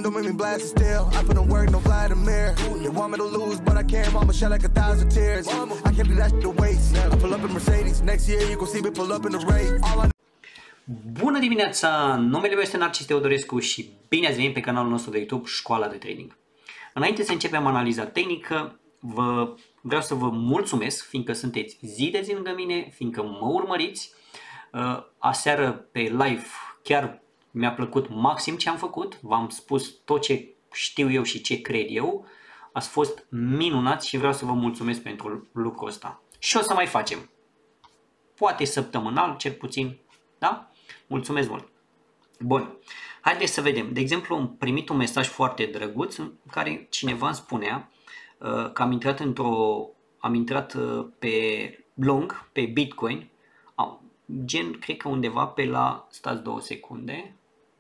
don't make me blast it still. I put in work, no fly in the mirror. They want me to lose, but I can't. Mama shed like 1,000 tears. I can't be that shit to waste. I pull up in Mercedes. Next year you gon' see me pull up in the race. Bună dimineața! Numele meu este Narcis Teodorescu și bine ați venit pe canalul nostru de YouTube Școala de Trading. Înainte să începem analiza tehnică, vreau să vă mulțumesc, fiindcă sunteți zi de zi lângă mine, fiindcă mă urmăriți. Aseară pe live chiar mi-a plăcut maxim ce am făcut, v-am spus tot ce știu eu și ce cred eu. Ați fost minunați și vreau să vă mulțumesc pentru lucrul ăsta. Și o să mai facem. Poate săptămânal, cel puțin, da? Mulțumesc mult! Bun, haideți să vedem. De exemplu, am primit un mesaj foarte drăguț în care cineva îmi spunea că am intrat pe long, pe Bitcoin, gen, cred că undeva pe la, stați 2 secunde,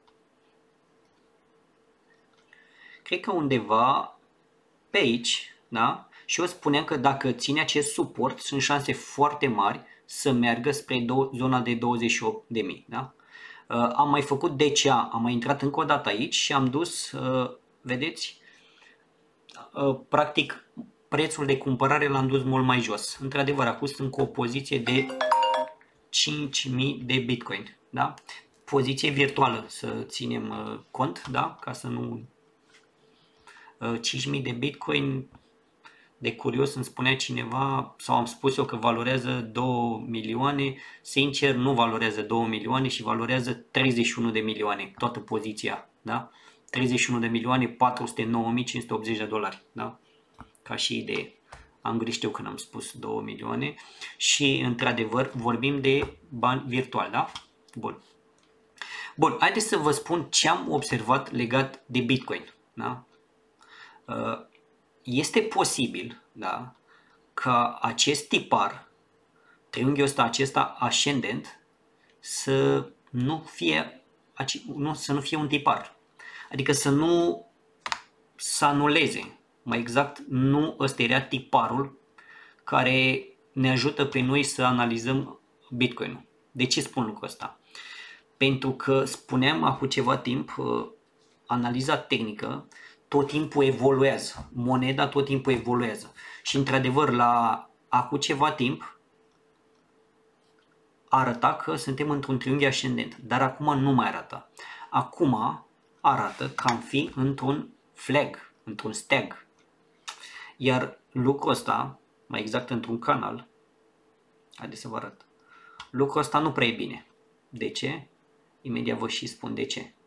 cred că undeva pe aici, da? Și eu spuneam că dacă ține acest suport, sunt șanse foarte mari să meargă spre zona de 28.000, da? Am mai făcut DCA, am mai intrat încă o dată aici și am dus, vedeți, practic prețul de cumpărare l-am dus mult mai jos. Într-adevăr, acum sunt cu o poziție de 5.000 de Bitcoin, da? Poziție virtuală, să ținem cont, da? Ca să nu... 5.000 de Bitcoin, de curios îmi spunea cineva, sau am spus eu că valorează 2 milioane, sincer nu valorează 2 milioane și valorează 31 de milioane, toată poziția, da? 31 de milioane, 409.580 de dolari, da? Ca și idee. Am greșit eu când am spus 2 milioane și într-adevăr vorbim de bani virtuali, da? Bun. Bun, haideți să vă spun ce am observat legat de Bitcoin, da? Este posibil, da, ca acest tipar, triunghiul ăsta, acesta ascendent, să nu fie un tipar. Adică să nu se anuleze. Mai exact, nu ăsta era tiparul care ne ajută pe noi să analizăm Bitcoin-ul. De ce spun lucrul ăsta? Pentru că spuneam acum ceva timp, analiza tehnică tot timpul evoluează, moneda tot timpul evoluează și într-adevăr la acum ceva timp arăta că suntem într-un triunghi ascendent, dar acum nu mai arată. Acum arată că am fi într-un flag, într-un stag. Iar lucrul ăsta, mai exact într-un canal, haideți să vă arăt, lucrul ăsta nu prea e bine. De ce? Imediat vă și spun de ce.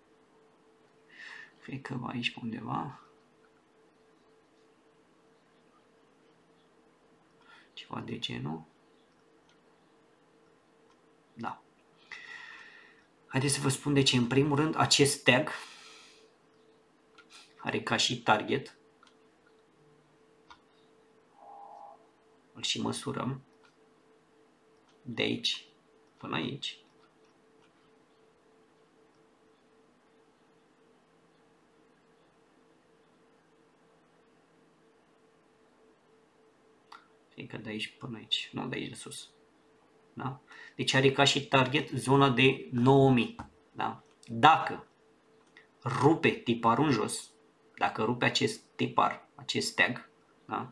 Cred că va aici pe undeva. Ceva de genul. Da. Haideți să vă spun de ce. În primul rând, acest tag are ca și target. Îl și măsurăm. De aici până aici. Că de aici până aici, nu de aici de sus. Da? Deci are ca și target zona de 9000. Da? Dacă rupe tiparul în jos, dacă rupe acest tipar, acest tag, da?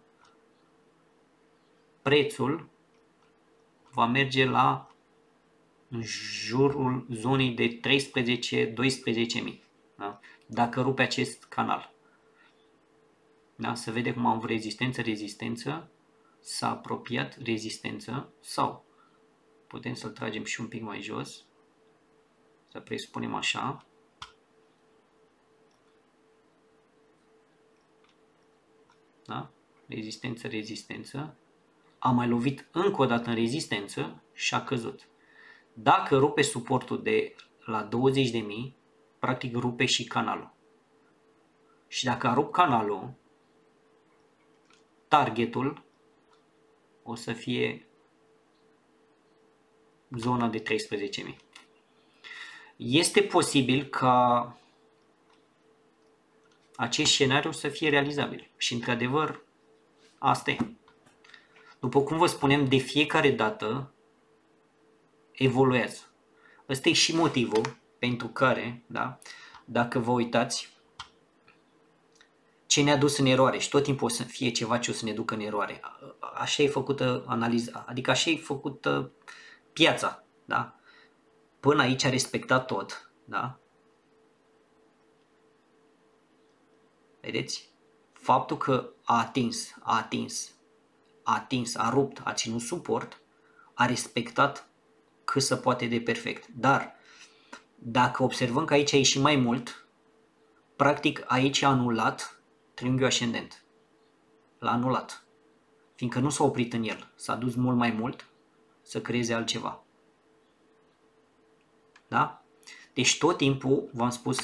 Prețul va merge la în jurul zonei de 13-12.000. Da? Dacă rupe acest canal. Da? Se vede cum am avut rezistență, s-a apropiat rezistență sau putem să-l tragem și un pic mai jos, să presupunem așa, da? Rezistență, a mai lovit încă o dată în rezistență și a căzut. Dacă rupe suportul de la 20.000, practic rupe și canalul. Și dacă a rupt canalul, targetul o să fie zona de 13.000. Este posibil ca acest scenariu să fie realizabil și într-adevăr asta e. După cum vă spunem, de fiecare dată evoluează. Ăsta e și motivul pentru care, da, dacă vă uitați, ce ne-a dus în eroare și tot timpul o să fie ceva ce o să ne ducă în eroare. Așa e făcută analiza, adică așa e făcută piața, da? Până aici a respectat tot, da? Vedeți? Faptul că a atins, a rupt, a ținut suport, a respectat cât se poate de perfect. Dar dacă observăm că aici a ieșit mai mult, practic aici a anulat triunghiul ascendent. L-a anulat. Fiindcă nu s-a oprit în el. S-a dus mult mai mult să creeze altceva. Da? Deci tot timpul, v-am spus,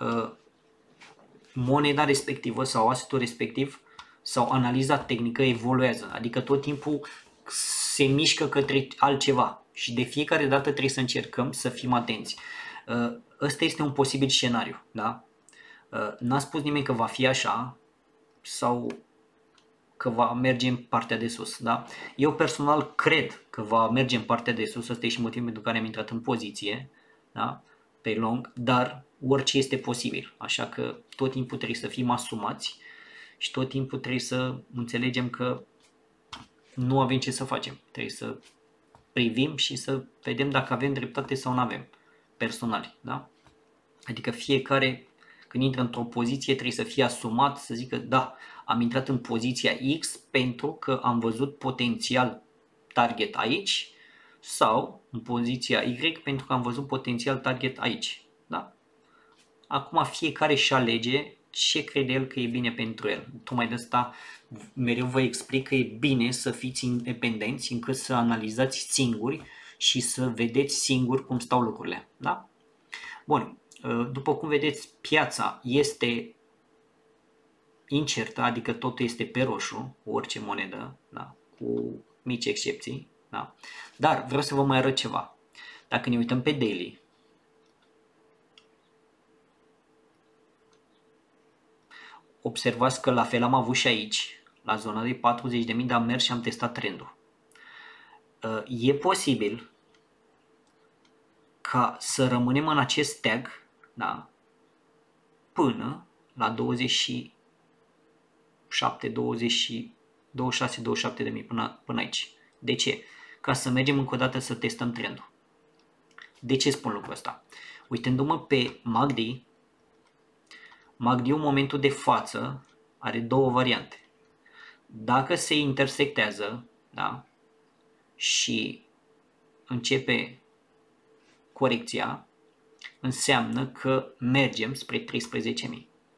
moneda respectivă sau assetul respectiv sau analiza tehnică evoluează. Adică tot timpul se mișcă către altceva. Și de fiecare dată trebuie să încercăm să fim atenți. Ăsta este un posibil scenariu. Da? N-a spus nimeni că va fi așa sau că va merge în partea de sus. Da? Eu personal cred că va merge în partea de sus. Ăsta e și motivul pentru care am intrat în poziție, da? Pe long, dar orice este posibil. Așa că tot timpul trebuie să fim asumați și tot timpul trebuie să înțelegem că nu avem ce să facem. Trebuie să privim și să vedem dacă avem dreptate sau nu avem, personali. Da? Adică fiecare, când intră într-o poziție, trebuie să fie asumat, să zică da, am intrat în poziția X pentru că am văzut potențial target aici sau în poziția Y pentru că am văzut potențial target aici. Da? Acum fiecare își alege ce crede el că e bine pentru el. Tocmai de asta mereu vă explic că e bine să fiți independenți încât să analizați singuri și să vedeți singuri cum stau lucrurile. Da? Bun, după cum vedeți, piața este incertă, adică totul este pe roșu, orice monedă, da? Cu mici excepții. Da? Dar vreau să vă mai arăt ceva. Dacă ne uităm pe daily, observați că la fel am avut și aici, la zona de 40.000, dar am mers și am testat trendul. E posibil ca să rămânem în acest tag, da, până la 26-27.000 până aici. De ce? Ca să mergem încă o dată să testăm trendul. De ce spun lucrul ăsta? Uitându-mă pe MACD, MACD în momentul de față are două variante. Dacă se intersectează, da, și începe corecția, înseamnă că mergem spre 13.000.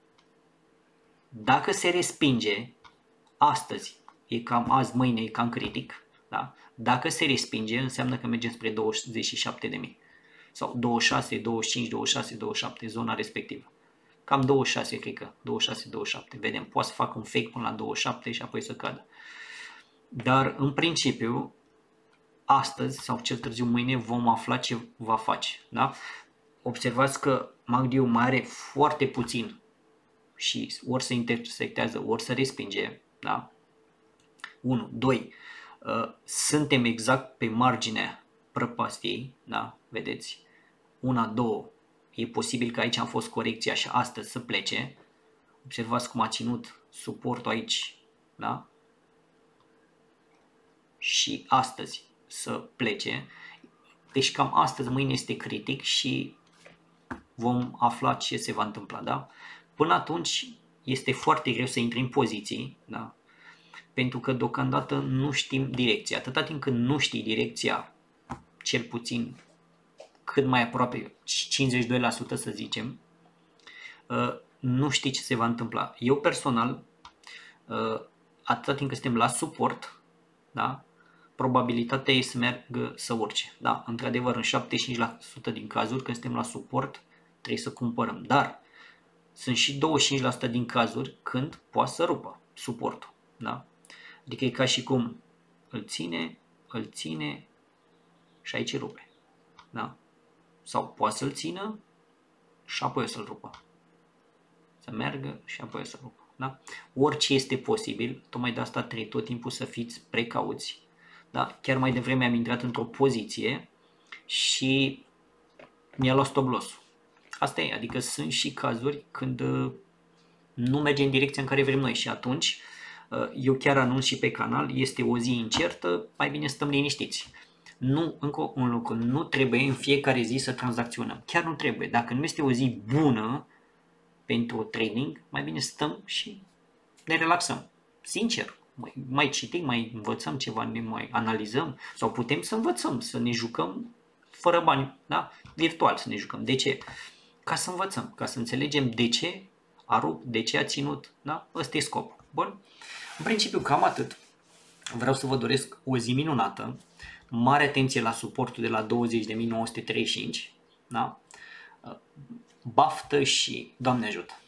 Dacă se respinge, astăzi, e cam azi, mâine e cam critic, da? Dacă se respinge, înseamnă că mergem spre 27.000 sau 26, 25, 26, 27, zona respectivă. Cam 26, cred că, 26-27, vedem, poate să facă un fake până la 27 și apoi să cadă. Dar, în principiu, astăzi sau cel târziu mâine vom afla ce va face. Da? Observați că MACD-ul mai are foarte puțin și ori se intersectează, ori se respinge. Da? 1, 2, suntem exact pe marginea prăpastiei, da? Vedeți? 1, 2, e posibil că aici am fost corecția și astăzi să plece. Observați cum a ținut suportul aici, da? Și astăzi să plece. Deci cam astăzi, mâine este critic și vom afla ce se va întâmpla, da? Până atunci este foarte greu să intri în poziții, da? Pentru că deocamdată nu știm direcția. Atâta timp când nu știi direcția, cel puțin cât mai aproape, 52% să zicem, nu știi ce se va întâmpla. Eu personal, atâta timp când suntem la suport, da? Probabilitatea e să meargă să urce. Da, într-adevăr, în 75% din cazuri, când suntem la suport, trebuie să cumpărăm. Dar sunt și 25% din cazuri când poate să rupă suportul. Da? Adică e ca și cum îl ține și aici rupe. Da? Sau poate să-l țină și apoi o să-l rupă. Să meargă și apoi o să rupă. Da? Orice este posibil, tocmai de asta trebuie tot timpul să fiți precauți. Da? Chiar mai devreme am intrat într-o poziție și mi-a luat stop loss-ul. Asta e, adică sunt și cazuri când nu merge în direcția în care vrem noi și atunci eu chiar anunț și pe canal, este o zi incertă, mai bine stăm liniștiți. Nu, încă un lucru, nu trebuie în fiecare zi să tranzacționăm. Chiar nu trebuie. Dacă nu este o zi bună pentru trading, mai bine stăm și ne relaxăm. Sincer, mai citim, mai învățăm ceva, ne mai analizăm sau putem să învățăm, să ne jucăm fără bani, da? Virtual să ne jucăm. De ce? Ca să învățăm, ca să înțelegem de ce a rupt, de ce a ținut, da? Ăsta e scopul. Bun? În principiu cam atât. Vreau să vă doresc o zi minunată, mare atenție la suportul de la 20.935, da? Baftă și Doamne ajută!